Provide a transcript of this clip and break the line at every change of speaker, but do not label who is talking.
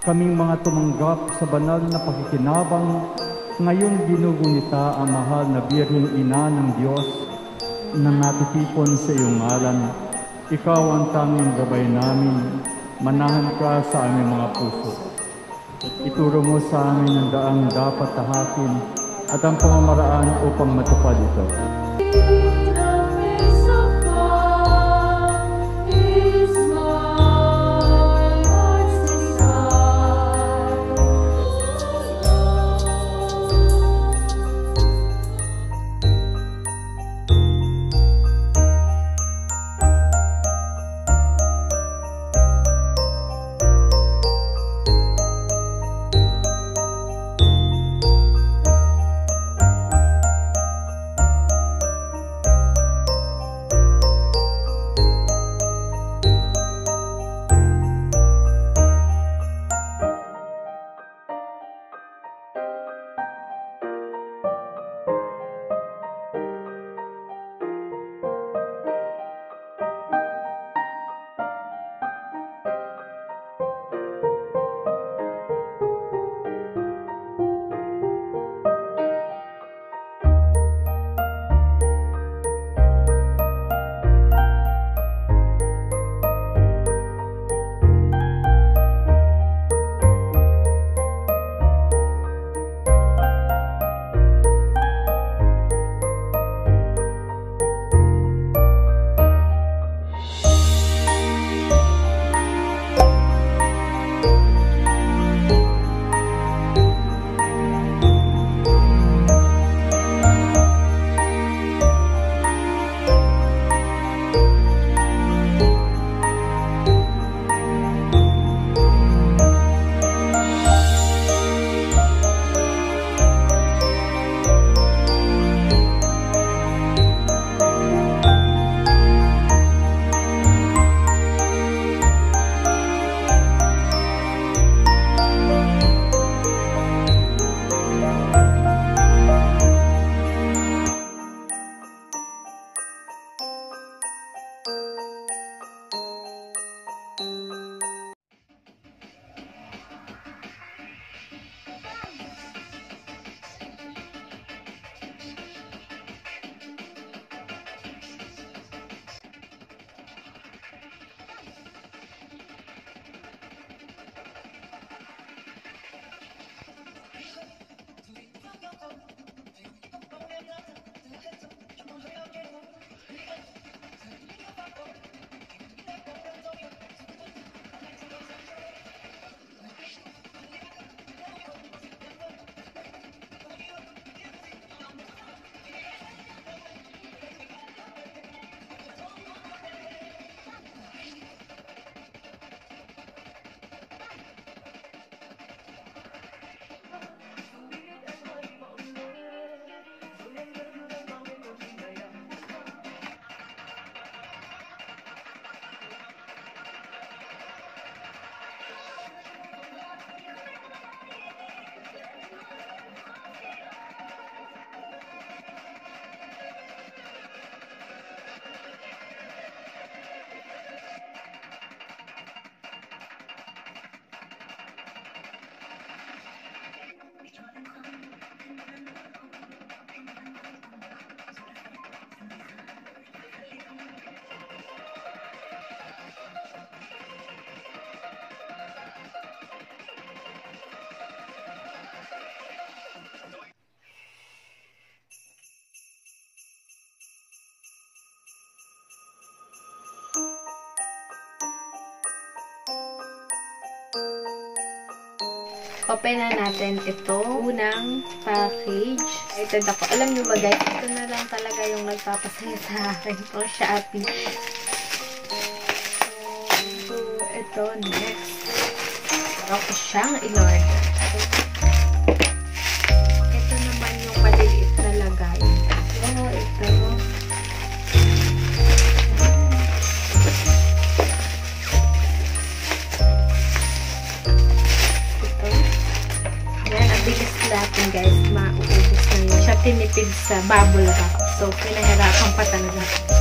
kaming mga tumanggap sa banal na pakikinabang, ngayong ginugunita ang mahal na Birheng Ina ng Diyos na natitipon sa iyong ngalan. Ikaw ang tanging gabay namin, manahan ka sa aming mga puso. Ituro mo sa amin ang daang dapat tahakin at ang pamamaraan upang matupad ito.
Open na natin ito. Unang package. Excited ako. Alam nyo ba guys, ito na lang talaga yung nagpapasaya sa akin. Itong Shopee. So, ito next. Ako siyang in-order. Ito naman yung maliliit na lagay. So, ito. Natin guys, mauubos na yun. Siya tinipid sa bubble wrap. So, pinahirapan pa talaga.